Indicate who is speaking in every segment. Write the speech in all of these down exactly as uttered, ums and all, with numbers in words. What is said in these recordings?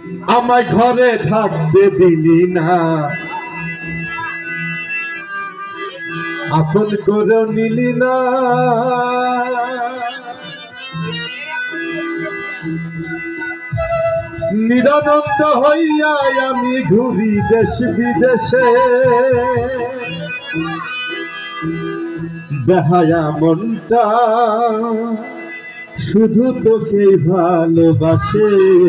Speaker 1: আমায় ঘরে থাকতে দিলি না, আপন করে নিলি না। নিরানন্দ হইয়া আমি ঘুরি দেশ বিদেশে, বেহায়া মনটা শুধু তোকে ভালোবাসে।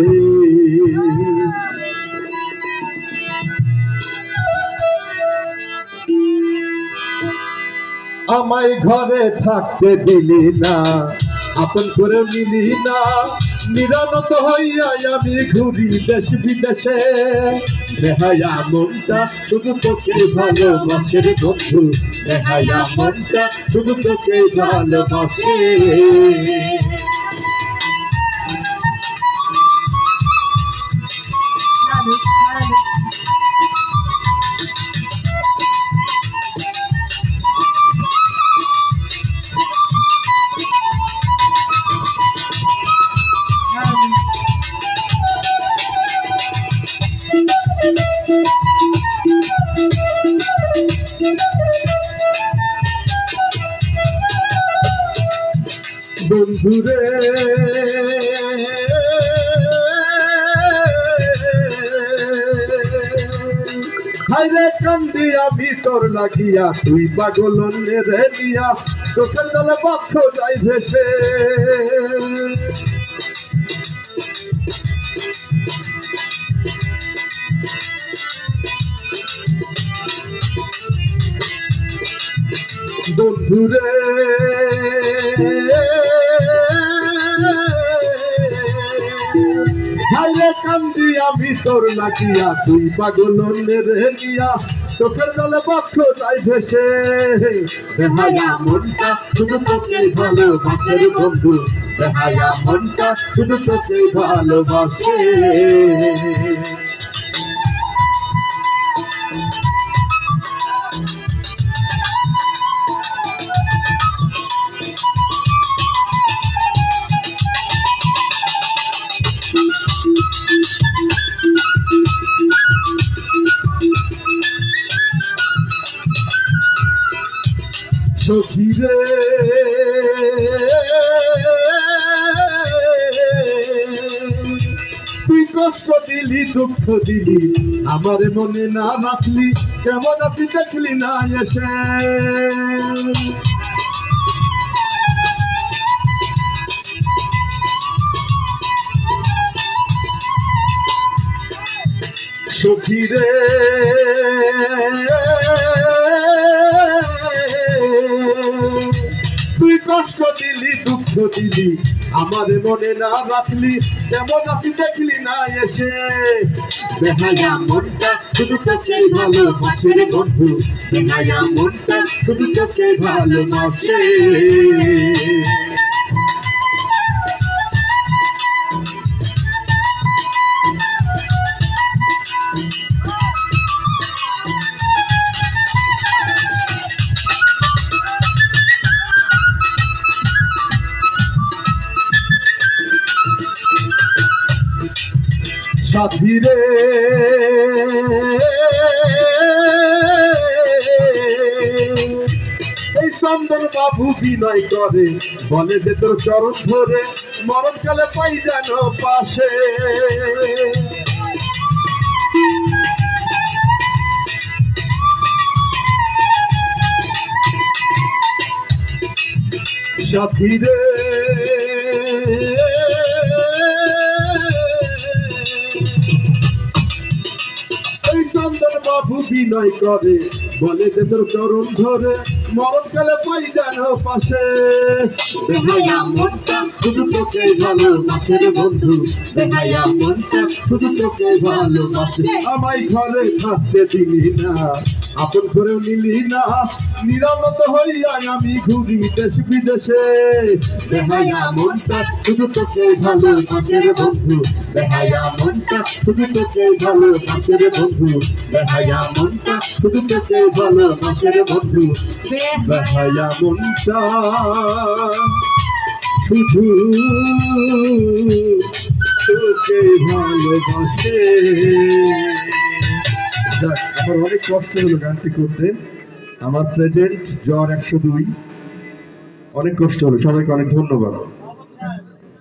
Speaker 1: আমায় ঘরে থাকতে দিলি না, আপন করে নিলি না। নিরানন্দ হইয়া আমি ঘুরি দেশ বিদেশে, বেহায়া মনটা শুধু তোকে ভালোবাসে রে বন্ধু, বেহায়া মনটা শুধু তোকে ভালোবাসে। বন্ধুরে হাইরে কান্দি আমি তোর লাগিয়া, তুই পাগল রে দিয়া, চোখের তলে বক্ষ যাই ভেসে। বন্ধুরে হাইরে কান্দি আমি তোর লাগিয়া, তুই পাগল রে দিয়া, চোখের জলে বক্ষ যাই ভেসে। বেহায়া মনটা শুধু তোকে ভালোবাসে রে বন্ধু, বেহায়া মনটা শুধু তোকে ভালোবাসে। সখীরে তুই কষ্ট দিলি, দুঃখ দিলি, আমার মনে না রাখলি, কেমন আছি দেখলি না এসে। সখীরে তুই কষ্ট দিলি, দুঃখ দিলি, আমার মনে না রাখলি, কেমন আছি দেখলি না এসে। বেহায়া মনটা শুধু তোকে ভালোবাসে রে বন্ধু, বেহায়া মনটা শুধু তোকে ভালোবাসে। সাথীরে এই চন্দন বাবু বিনয় করে, বলে যে তোর চরণ ধরে মরণকালে পাই যেন পাশে। সাথীরে চন্দন বাবু বিনয় করে, বলে যে তোর চরণ ধরে মরণকালে পাই যেন পাশে। বেহায়া মনটা শুধু তোকে ভালোবাসে রে বন্ধু, বেহায়া মনটা শুধু তোকে ভালোবাসে। আমায় ঘরে থাকতে দিলি না, আপন করেও নিলি না। নিরানন্দ হইয়া আমি ঘুরি দেশ বিদেশে, বেহায়া মনটা শুধু তোকে ভালোবাসে রে বন্ধু, বেহায়া মনটা শুধু তোকে ভালোবাসে রে বন্ধু, বেহায়া মনটা শুধু তোকে ভালোবাসে রে বন্ধু, বেহায়া মনটা শুধু তোকেই ভালোবাসে। যাক, আমার অনেক কষ্ট হলো গানটি করতে। আমার প্রেজেন্ট জ্বর একশো দুই, অনেক কষ্ট হলো। সবাইকে অনেক ধন্যবাদ।